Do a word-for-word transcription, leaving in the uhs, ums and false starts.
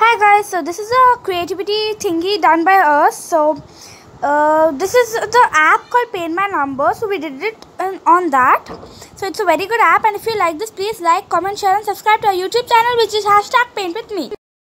Hi guys, so this is a creativity thingy done by us. So uh, this is the app called Paint My Number. So we did it in, on that. So it's a very good app, and if you like this, please like, comment, share and subscribe to our YouTube channel, which is hashtag Paint With Me.